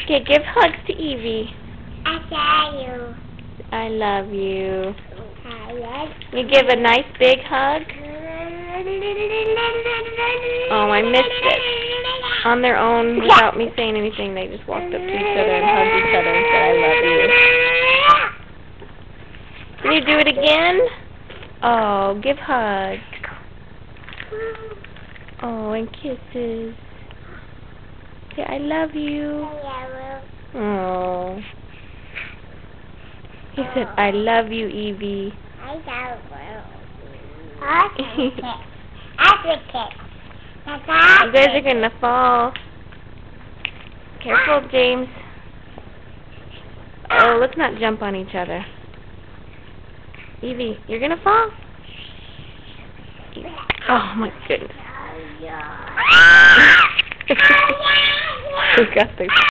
Okay, give hugs to Evie. I love you. I love you. I love you. You give a nice big hug. Oh, I missed it. On their own, without me saying anything, they just walked up to each other and hugged each other and said, I love you. Can you do it again? Oh, give hugs. Oh, and kisses. Say, I love you. Oh. He said, I love you, Evie. I love you. You guys are going to fall. Careful, James. Oh, let's not jump on each other. Evie, you're going to fall? Oh, my goodness. We got this.